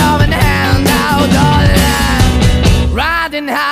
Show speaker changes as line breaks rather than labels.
love and hand out all the land. Riding high.